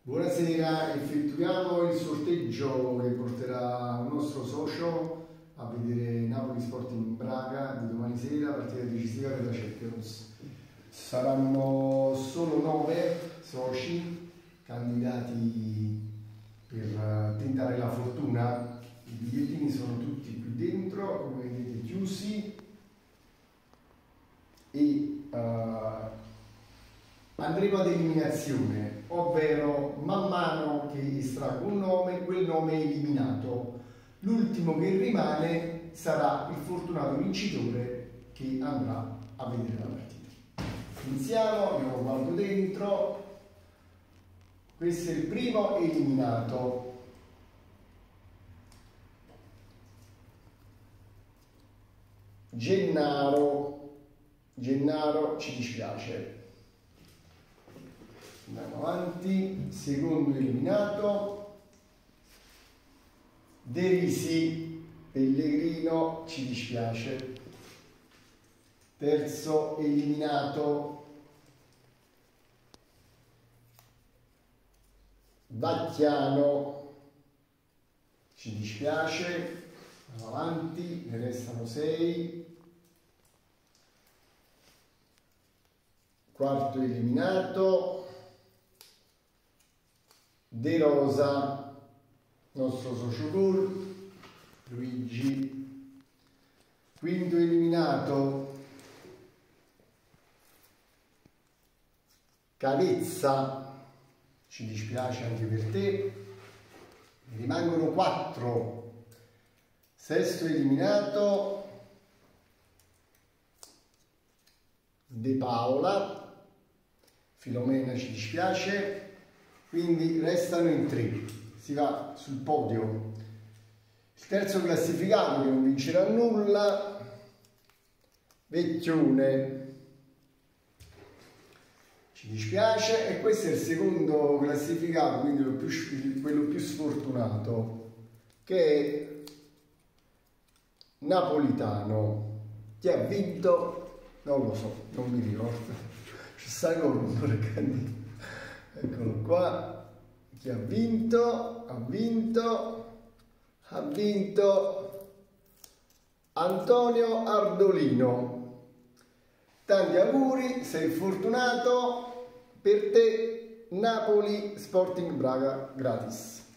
Buonasera, effettuiamo il sorteggio che porterà un nostro socio a vedere Napoli Sporting Braga di domani sera, partita decisiva per la Champions. Saranno solo 9 soci candidati per tentare la fortuna. I bigliettini sono tutti qui dentro, come vedete chiusi, e andremo ad eliminazione, ovvero man mano che estraggo un nome, quel nome è eliminato. L'ultimo che rimane sarà il fortunato vincitore che andrà a vedere la partita. Iniziamo, io guardo dentro. Questo è il primo eliminato. Gennaro, ci dispiace. Andiamo avanti. Secondo eliminato, Derisi, Pellegrino, ci dispiace. Terzo eliminato, Vacchiano, ci dispiace. Andiamo avanti, ne restano 6. Quarto eliminato, De Rosa, nostro socio gol, Luigi. Quinto eliminato, Cavezza, ci dispiace anche per te. Ne rimangono 4. Sesto eliminato, De Paola, Filomena, ci dispiace. Quindi restano in 3, si va sul podio. Il terzo classificato che non vincerà nulla, Vecchione, ci dispiace. E questo è il secondo classificato, quindi quello più sfortunato, che è Napolitano. Chi ha vinto? Non lo so, non mi ricordo. Ci sta con un eccolo qua. Chi ha vinto? Ha vinto Antonio Ardolino. Tanti auguri, sei fortunato. Per te Napoli Sporting Braga gratis.